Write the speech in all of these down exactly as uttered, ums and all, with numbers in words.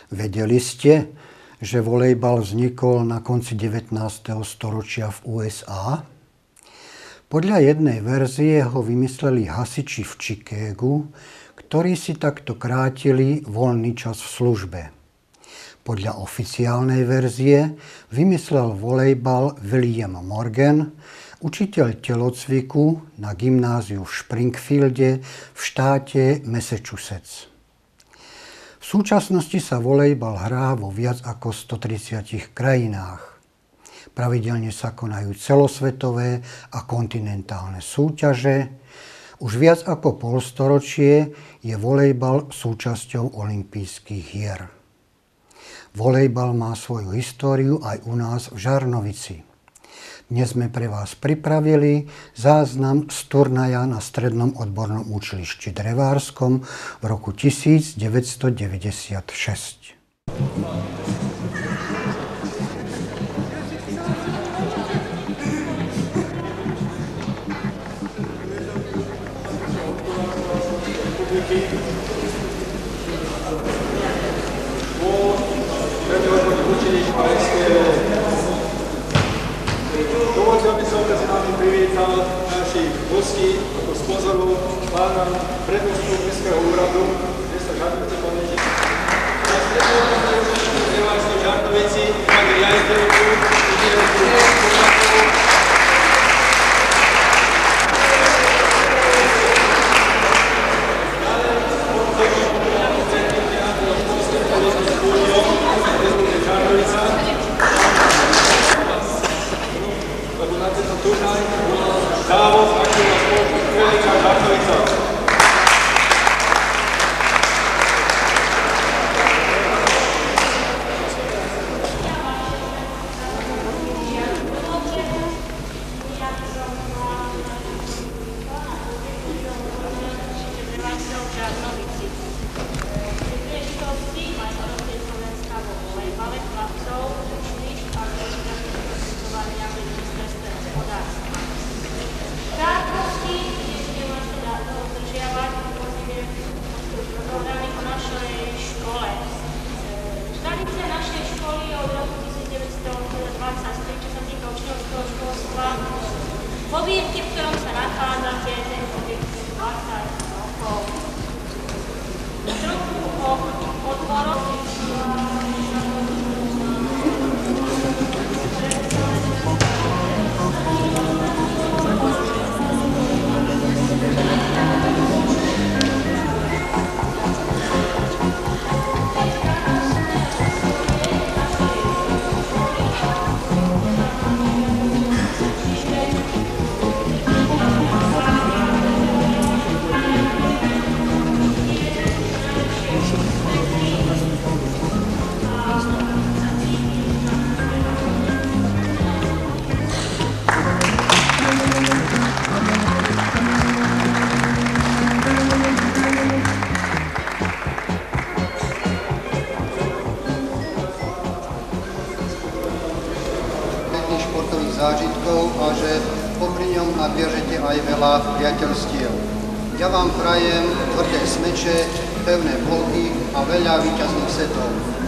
Vedeli ste, že volejbal vznikol na konci devätnásteho storočia v ú es á? Podľa jednej verzie ho vymysleli hasiči v Chicagu, ktorí si takto krátili voľný čas v službe. Podľa oficiálnej verzie vymyslel volejbal William Morgan, učiteľ telocviku na gymnáziu v Springfielde v štáte Massachusetts. V súčasnosti sa volejbal hrá vo viac ako stotridsiatich krajinách. Pravidelne sa konajú celosvetové a kontinentálne súťaže. Už viac ako polstoročie je volejbal súčasťou olympijských hier. Volejbal má svoju históriu aj u nás v Žarnovici. Dnes sme pre vás pripravili záznam z turnaja na Strednom odbornom učilišti Drevárskom v roku devätnásťstodeväťdesiatšesť. Dovoľte, aby som medzi nami privítal našich hostí ako sponzorov, pána prednostu Mestského úradu mesta Žarnovice, pán Ježík. Na Strednom odbornom učilišti Drevárskom Žarnovici, pani riaditeľku, inžinierku, posadku. Závod aktívna spoločnosť Veľká Žarnovica. Poviedke, v ktorom sa nachádzate, ten objekt dvadsať rokov. Trochu o odboroch. športových zážitkov a že popri ňom nadviažete aj veľa priateľstiev. Ja vám prajem tvrdé smeče, pevné bloky a veľa víťazných setov.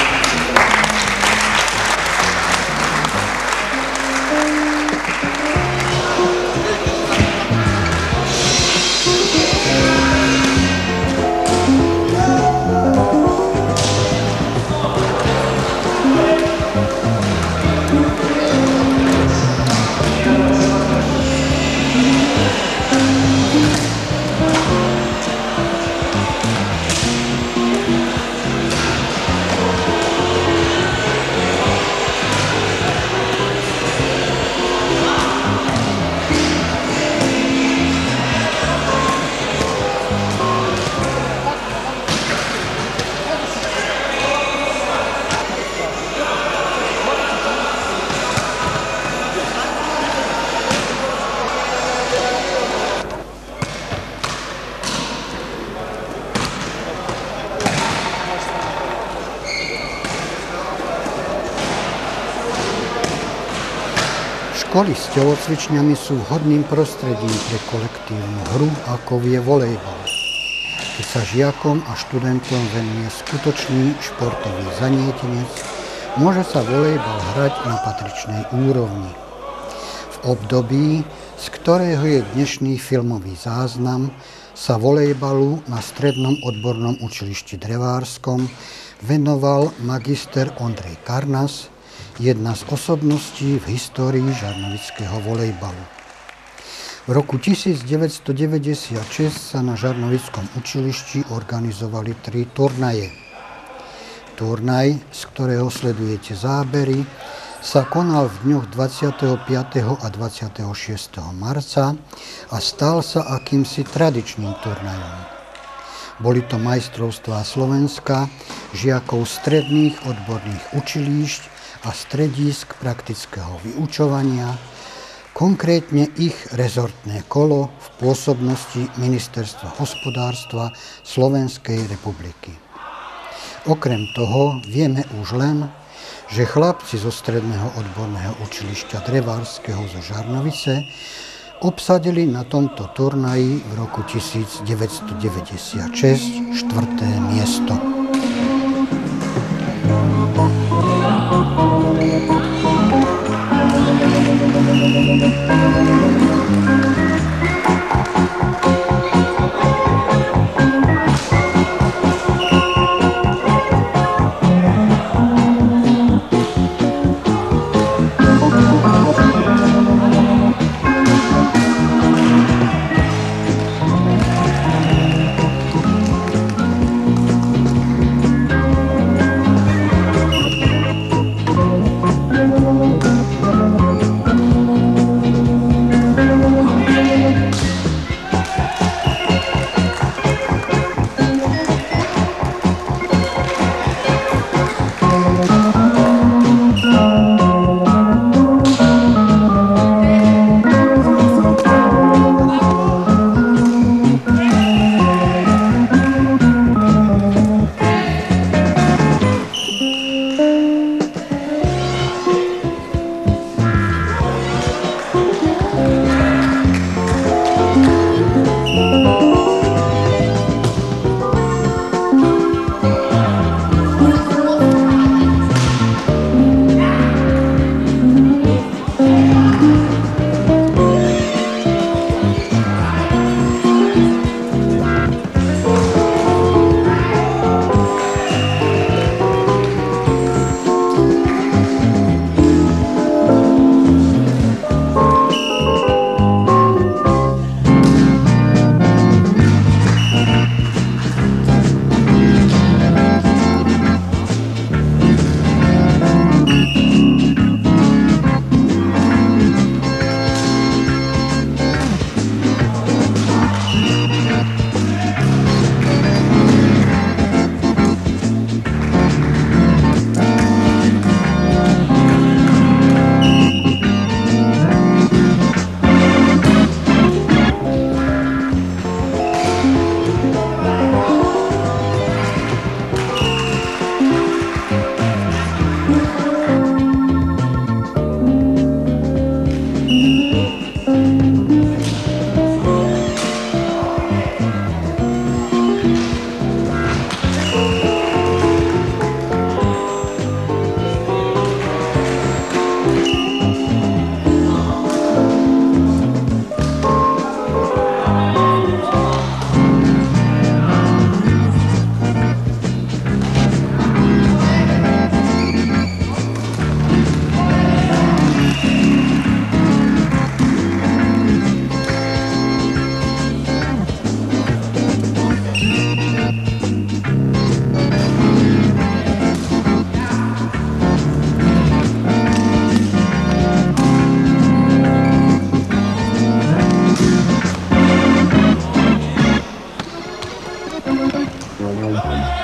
Školy s telocvičňami sú vhodným prostredím pre kolektívnu hru, ako je volejbal. keď sa žiakom a študentom venuje skutočný športový zanietenec, môže sa volejbal hrať na patričnej úrovni. V období, z ktorého je dnešný filmový záznam, sa volejbalu na Strednom odbornom učilišti Drevárskom venoval magister Ondrej Karnas, jedna z osobností v histórii žarnovického volejbalu. V roku tisícdeväťstodeväťdesiatšesť sa na Žarnovickom učilišti organizovali tri turnaje. Turnaj, z ktorého sledujete zábery, sa konal v dňoch dvadsiateho piateho a dvadsiateho šiesteho marca a stal sa akýmsi tradičným turnajom. Boli to majstrovstvá Slovenska, žiakov stredných odborných učilíšť a stredísk praktického vyučovania, konkrétne ich rezortné kolo v pôsobnosti Ministerstva hospodárstva Slovenskej republiky. Okrem toho vieme už len, že chlapci zo Stredného odborného učilišťa Drevárskeho zo Žarnovice obsadili na tomto turnaji v roku tisícdeväťstodeväťdesiatšesť štvrté miesto. Thank you.